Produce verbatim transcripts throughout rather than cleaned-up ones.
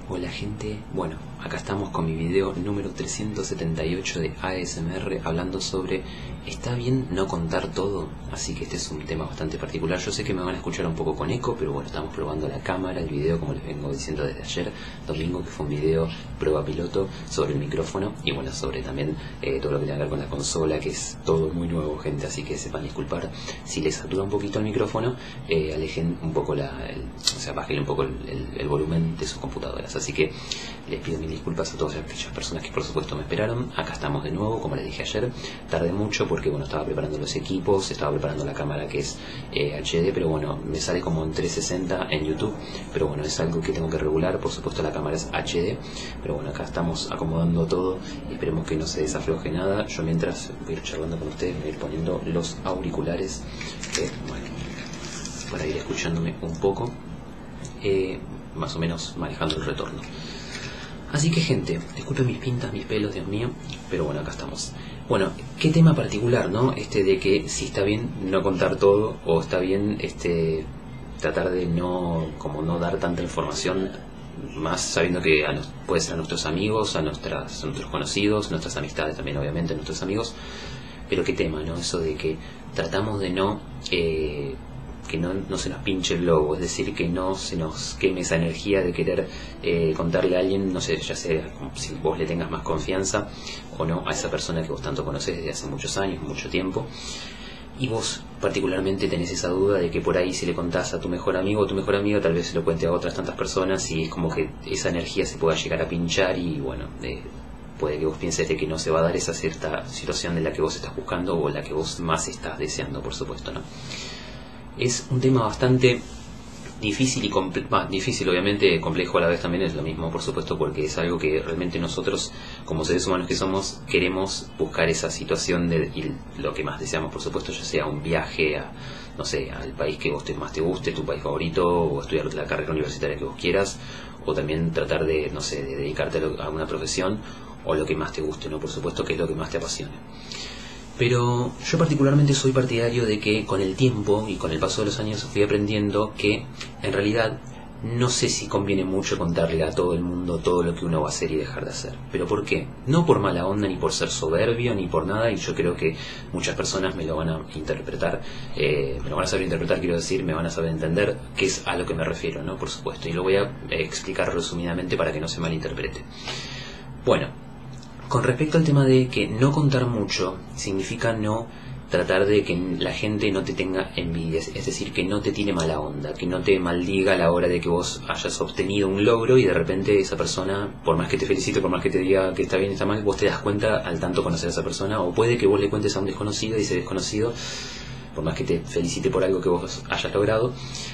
Hola gente, bueno, acá estamos con mi video número trescientos setenta y ocho de A S M R hablando sobre ¿está bien no contar todo? Así que este es un tema bastante particular. Yo sé que me van a escuchar un poco con eco, pero bueno, estamos probando la cámara, el video, como les vengo diciendo desde ayer domingo, que fue un video prueba piloto sobre el micrófono y bueno, sobre también eh, todo lo que tiene que ver con la consola, que es todo muy nuevo, gente, así que sepan disculpar si les satura un poquito el micrófono, eh, alejen un poco la, el, o sea, bajen un poco el, el, el volumen de sus computadoras. Así que les pido mil disculpas a todas aquellas personas que por supuesto me esperaron. Acá estamos de nuevo, como les dije ayer. Tardé mucho porque bueno, estaba preparando los equipos, estaba preparando la cámara que es eh, H D, pero bueno, me sale como en trescientos sesenta en YouTube, pero bueno, es algo que tengo que regular. Por supuesto la cámara es H D, pero bueno, acá estamos acomodando todo y esperemos que no se desafloje nada. Yo mientras voy a ir charlando con ustedes, voy a ir poniendo los auriculares, eh, bueno, para ir escuchándome un poco, eh, más o menos manejando el retorno. Así que gente, disculpen mis pintas, mis pelos, Dios mío, pero bueno, acá estamos. Bueno, qué tema particular, ¿no? Este de que si está bien no contar todo, o está bien este tratar de no, como no dar tanta información, más sabiendo que a nos, puede ser a nuestros amigos, a, nuestras, a nuestros conocidos, nuestras amistades también, obviamente, a nuestros amigos. Pero qué tema, ¿no? Eso de que tratamos de no... Eh, que no, no se nos pinche el globo, es decir, que no se nos queme esa energía de querer eh, contarle a alguien, no sé, ya sea si vos le tengas más confianza o no a esa persona que vos tanto conocés desde hace muchos años, mucho tiempo, y vos particularmente tenés esa duda de que por ahí si le contás a tu mejor amigo o tu mejor amigo, tal vez se lo cuente a otras tantas personas y es como que esa energía se pueda llegar a pinchar y bueno, eh, puede que vos pienses de que no se va a dar esa cierta situación de la que vos estás buscando o la que vos más estás deseando, por supuesto, ¿no? Es un tema bastante difícil y comple bah, difícil, obviamente, complejo a la vez también es lo mismo, por supuesto, porque es algo que realmente nosotros, como seres humanos que somos, queremos buscar esa situación de, y lo que más deseamos, por supuesto, ya sea un viaje a, no sé, al país que vos te, más te guste, tu país favorito, o estudiar la carrera universitaria que vos quieras, o también tratar de, no sé, de dedicarte a una profesión, o lo que más te guste, ¿no? Por supuesto, que es lo que más te apasione. Pero yo particularmente soy partidario de que con el tiempo y con el paso de los años fui aprendiendo que en realidad no sé si conviene mucho contarle a todo el mundo todo lo que uno va a hacer y dejar de hacer. ¿Pero por qué? No por mala onda, ni por ser soberbio, ni por nada, y yo creo que muchas personas me lo van a interpretar, eh, me lo van a saber interpretar, quiero decir, me van a saber entender qué es a lo que me refiero, ¿no? Por supuesto, y lo voy a eh, explicar resumidamente para que no se malinterprete. Bueno, con respecto al tema de que no contar mucho significa no tratar de que la gente no te tenga envidia, es decir, que no te tiene mala onda, que no te maldiga a la hora de que vos hayas obtenido un logro y de repente esa persona, por más que te felicite, por más que te diga que está bien, está mal, vos te das cuenta al tanto conocer a esa persona, o puede que vos le cuentes a un desconocido y ese desconocido, por más que te felicite por algo que vos hayas logrado,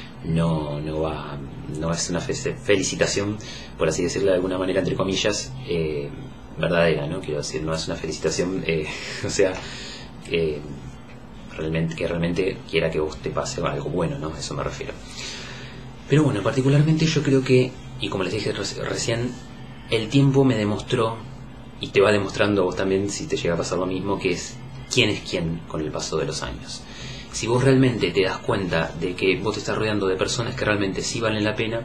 no, no va, no es una felicitación, por así decirlo de alguna manera, entre comillas, eh, verdadera, ¿no? Quiero decir, no es una felicitación, eh, o sea, eh, realmente, que realmente quiera que vos te pase algo bueno, ¿no? Eso me refiero. Pero bueno, particularmente yo creo que, y como les dije recién, el tiempo me demostró, y te va demostrando vos también si te llega a pasar lo mismo, que es quién es quién con el paso de los años. Si vos realmente te das cuenta de que vos te estás rodeando de personas que realmente sí valen la pena,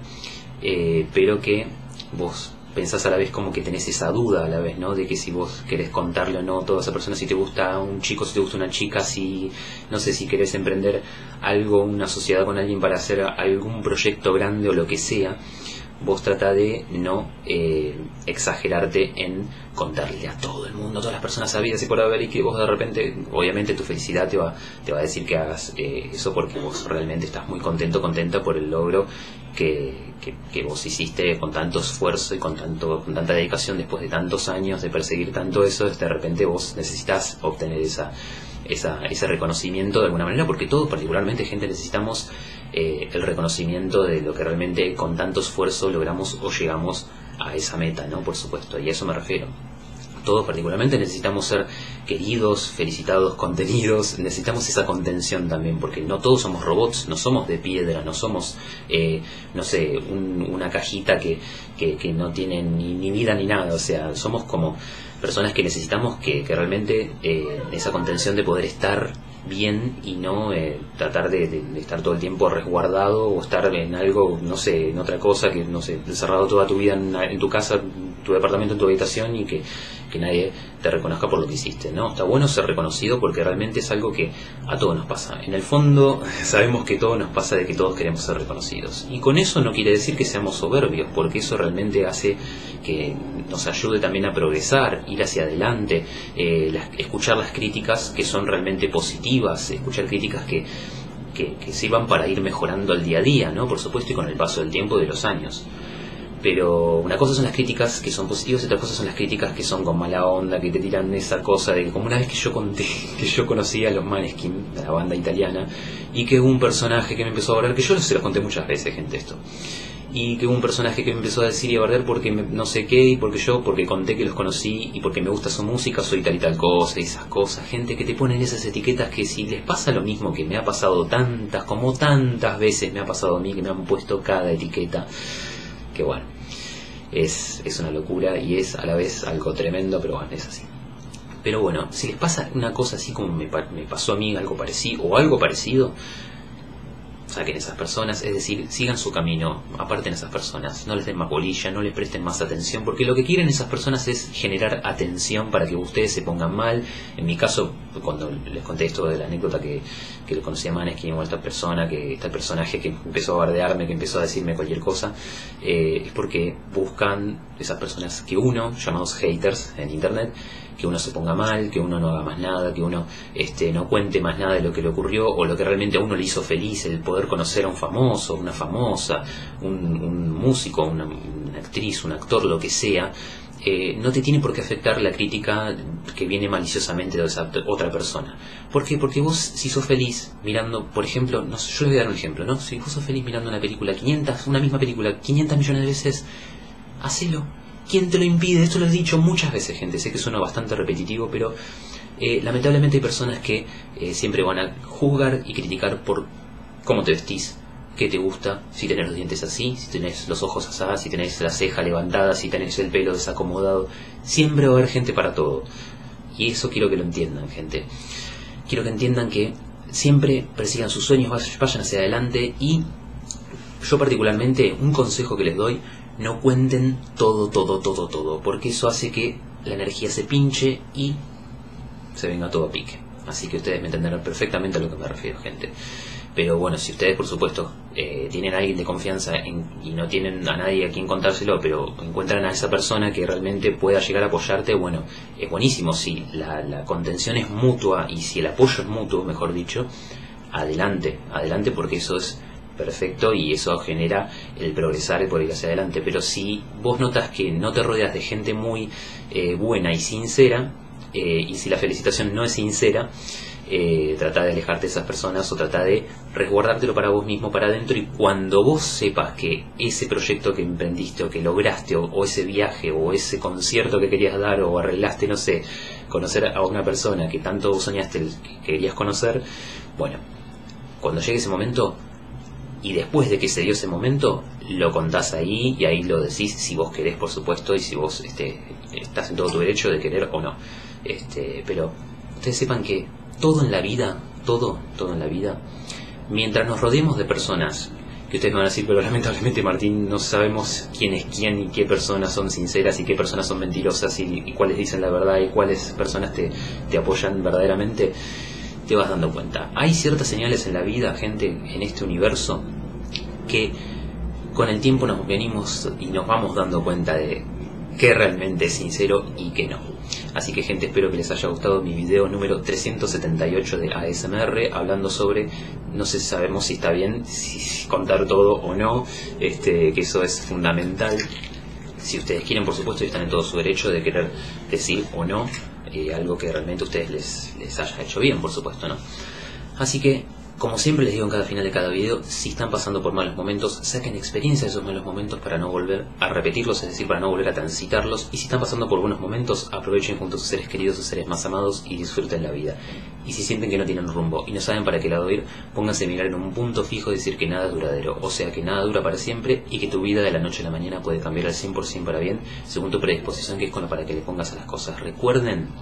eh, pero que vos pensás a la vez como que tenés esa duda a la vez, ¿no? De que si vos querés contarle o no a toda esa persona, si te gusta un chico, si te gusta una chica, si, no sé, si querés emprender algo, una sociedad con alguien para hacer algún proyecto grande o lo que sea, vos trata de no eh, exagerarte en contarle a todo el mundo, a todas las personas sabidas y por haber, y que vos de repente, obviamente tu felicidad te va, te va a decir que hagas eh, eso porque vos realmente estás muy contento, contenta por el logro que, que, que vos hiciste con tanto esfuerzo y con, tanto, con tanta dedicación después de tantos años de perseguir tanto eso. De repente vos necesitas obtener esa, esa, ese reconocimiento de alguna manera, porque todos, particularmente gente, necesitamos eh, el reconocimiento de lo que realmente con tanto esfuerzo logramos o llegamos a esa meta, ¿no? Por supuesto, y a eso me refiero. Todos particularmente necesitamos ser queridos, felicitados, contenidos, necesitamos esa contención también, porque no todos somos robots, no somos de piedra, no somos, eh, no sé, un, una cajita que, que, que no tiene ni, ni vida ni nada, o sea, somos como personas que necesitamos que, que realmente eh, esa contención de poder estar bien y no eh, tratar de, de, de estar todo el tiempo resguardado o estar en algo, no sé, en otra cosa, que no sé, encerrado toda tu vida en, en tu casa, en tu departamento, en tu habitación y que, que nadie te reconozca por lo que hiciste, ¿no? Está bueno ser reconocido porque realmente es algo que a todos nos pasa. En el fondo sabemos que todo nos pasa, de que todos queremos ser reconocidos. Y con eso no quiere decir que seamos soberbios, porque eso realmente hace que nos ayude también a progresar, ir hacia adelante, eh, las, escuchar las críticas que son realmente positivas, escuchar críticas que, que, que sirvan para ir mejorando al día a día, ¿no? Por supuesto, y con el paso del tiempo, de los años. Pero una cosa son las críticas que son positivas y otra cosa son las críticas que son con mala onda, que te tiran esa cosa de que, como una vez que yo conté que yo conocía a los Måneskin, la banda italiana, y que hubo un personaje que me empezó a hablar, que yo se los conté muchas veces, gente, esto, y que hubo un personaje que me empezó a decir y a bardear porque me, no sé qué, y porque yo, porque conté que los conocí, y porque me gusta su música, soy tal y tal cosa, y esas cosas, gente que te ponen esas etiquetas que si les pasa lo mismo que me ha pasado tantas, como tantas veces me ha pasado a mí, que me han puesto cada etiqueta, que bueno, es, es una locura y es a la vez algo tremendo, pero bueno, es así. Pero bueno, si les pasa una cosa así como me, me pasó a mí, algo parecido, o algo parecido, saquen esas personas, es decir, sigan su camino, aparten esas personas, no les den más bolilla, no les presten más atención, porque lo que quieren esas personas es generar atención para que ustedes se pongan mal. En mi caso, cuando les conté esto de la anécdota que, que lo conocí a Måneskin, o esta persona, que este personaje que empezó a bardearme, que empezó a decirme cualquier cosa, eh, es porque buscan esas personas que uno, llamados haters en internet, que uno se ponga mal, que uno no haga más nada, que uno este, no cuente más nada de lo que le ocurrió o lo que realmente a uno le hizo feliz, el poder conocer a un famoso, una famosa, un, un músico, una, una actriz, un actor, lo que sea. Eh, no te tiene por qué afectar la crítica que viene maliciosamente de esa otra persona. ¿Por qué? Porque vos, si sos feliz mirando, por ejemplo, no sé, yo les voy a dar un ejemplo, ¿no? Si vos sos feliz mirando una película quinientas, una misma película quinientas millones de veces, hacelo. ¿Quién te lo impide? Esto lo he dicho muchas veces, gente. Sé que suena bastante repetitivo, pero eh, lamentablemente hay personas que eh, siempre van a juzgar y criticar por cómo te vestís, qué te gusta, si tenés los dientes así, si tenés los ojos así, si tenés la ceja levantada, si tenés el pelo desacomodado. Siempre va a haber gente para todo. Y eso quiero que lo entiendan, gente. Quiero que entiendan que siempre persigan sus sueños, vayan hacia adelante. Y yo particularmente, un consejo que les doy: no cuenten todo, todo, todo, todo, porque eso hace que la energía se pinche y se venga todo a pique. Así que ustedes me entenderán perfectamente a lo que me refiero, gente. Pero bueno, si ustedes, por supuesto, eh, tienen a alguien de confianza en, y no tienen a nadie a quien contárselo, pero encuentran a esa persona que realmente pueda llegar a apoyarte, bueno, es buenísimo. Si la, la contención es mutua y si el apoyo es mutuo, mejor dicho, adelante, adelante, porque eso es perfecto y eso genera el progresar y por ir hacia adelante. Pero si vos notas que no te rodeas de gente muy eh, buena y sincera, eh, y si la felicitación no es sincera, eh, trata de alejarte de esas personas o trata de resguardártelo para vos mismo, para adentro, y cuando vos sepas que ese proyecto que emprendiste o que lograste, o, o ese viaje o ese concierto que querías dar, o arreglaste, no sé, conocer a una persona que tanto soñaste que querías conocer, bueno, cuando llegue ese momento, y después de que se dio ese momento, lo contás ahí y ahí lo decís, si vos querés, por supuesto, y si vos este, estás en todo tu derecho de querer o no. Este, pero ustedes sepan que todo en la vida, todo, todo en la vida, mientras nos rodeemos de personas, que ustedes me van a decir, pero lamentablemente, Martín, no sabemos quién es quién y qué personas son sinceras y qué personas son mentirosas y, y cuáles dicen la verdad y cuáles personas te, te apoyan verdaderamente, te vas dando cuenta. Hay ciertas señales en la vida, gente, en este universo, que con el tiempo nos venimos y nos vamos dando cuenta de qué realmente es sincero y qué no. Así que, gente, espero que les haya gustado mi video número trescientos setenta y ocho de A S M R, hablando sobre, no sé si sabemos si está bien si contar todo o no, este, que eso es fundamental. Si ustedes quieren, por supuesto, están en todo su derecho de querer decir o no eh, algo que realmente a ustedes les, les haya hecho bien, por supuesto, ¿no? Así que, como siempre les digo en cada final de cada video, si están pasando por malos momentos, saquen experiencia de esos malos momentos para no volver a repetirlos, es decir, para no volver a transitarlos. Y si están pasando por buenos momentos, aprovechen junto a sus seres queridos, sus seres más amados, y disfruten la vida. Y si sienten que no tienen rumbo y no saben para qué lado ir, pónganse a mirar en un punto fijo y decir que nada es duradero, o sea que nada dura para siempre y que tu vida de la noche a la mañana puede cambiar al cien por ciento para bien, según tu predisposición, que es con lo para que le pongas a las cosas. Recuerden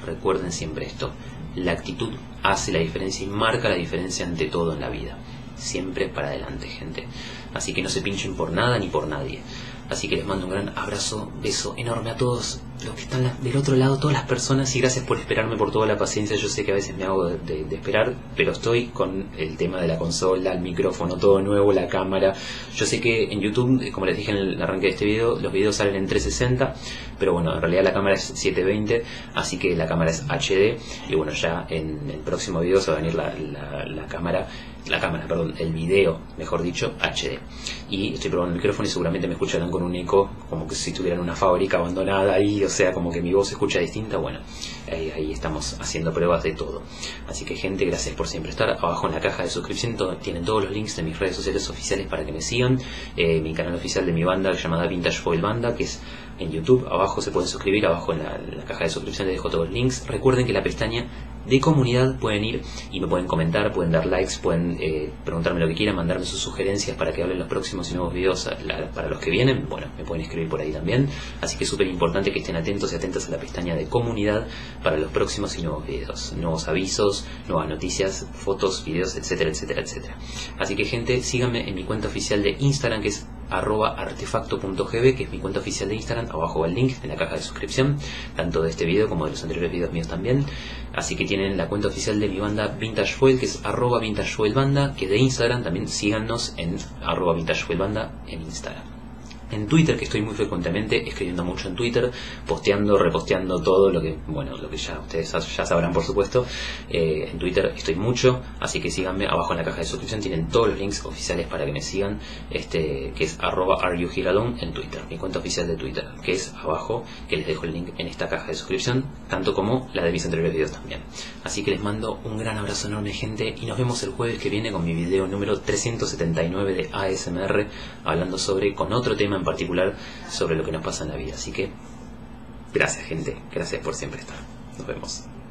recuerden siempre esto: la actitud hace la diferencia y marca la diferencia ante todo en la vida. Siempre para adelante, gente. Así que no se pinchen por nada ni por nadie. Así que les mando un gran abrazo, beso enorme a todos los que están del otro lado, todas las personas, y gracias por esperarme, por toda la paciencia. Yo sé que a veces me hago de, de, de esperar, pero estoy con el tema de la consola, el micrófono, todo nuevo, la cámara. Yo sé que en YouTube, como les dije en el arranque de este video, los videos salen en trescientos sesenta, pero bueno, en realidad la cámara es setecientos veinte, así que la cámara es H D, y bueno, ya en el próximo video se va a venir la, la, la cámara, la cámara, perdón, el video, mejor dicho, H D. Y estoy probando el micrófono y seguramente me escucharán con un eco, como que si estuvieran en una fábrica abandonada ahí, o sea, como que mi voz se escucha distinta. Bueno, ahí, ahí estamos haciendo pruebas de todo. Así que, gente, gracias por siempre estar. Abajo en la caja de suscripción todo, tienen todos los links de mis redes sociales oficiales para que me sigan. Eh, mi canal oficial de mi banda llamada Vintage Foil Banda, que es en YouTube. Abajo se pueden suscribir, abajo en la, en la caja de suscripción les dejo todos los links. Recuerden que la pestaña de comunidad pueden ir y me pueden comentar, pueden dar likes, pueden eh, preguntarme lo que quieran, mandarme sus sugerencias para que hable en los próximos y nuevos videos la, para los que vienen. Bueno, me pueden escribir por ahí también. Así que es súper importante que estén atentos y atentas a la pestaña de comunidad para los próximos y nuevos videos, nuevos avisos, nuevas noticias, fotos, videos, etcétera, etcétera, etcétera. Así que, gente, síganme en mi cuenta oficial de Instagram, que es arroba artefacto punto g b, que es mi cuenta oficial de Instagram. Abajo va el link en la caja de suscripción, tanto de este video como de los anteriores videos míos también. Así que tienen la cuenta oficial de mi banda Vintage Foil, que es arroba Vintage Foil Banda, que de Instagram también síganos en arroba Vintage Foil Banda en Instagram. En Twitter, que estoy muy frecuentemente escribiendo mucho en Twitter, posteando, reposteando todo lo que, bueno, lo que ya ustedes ya sabrán, por supuesto. Eh, en Twitter estoy mucho, así que síganme. Abajo en la caja de suscripción tienen todos los links oficiales para que me sigan, este, que es arroba areyouherealone en Twitter, mi cuenta oficial de Twitter, que es abajo, que les dejo el link en esta caja de suscripción, tanto como la de mis anteriores videos también. Así que les mando un gran abrazo enorme, gente, y nos vemos el jueves que viene con mi video número trescientos setenta y nueve de A S M R, hablando sobre, con otro tema en particular, sobre lo que nos pasa en la vida. Así que gracias, gente, gracias por siempre estar. Nos vemos.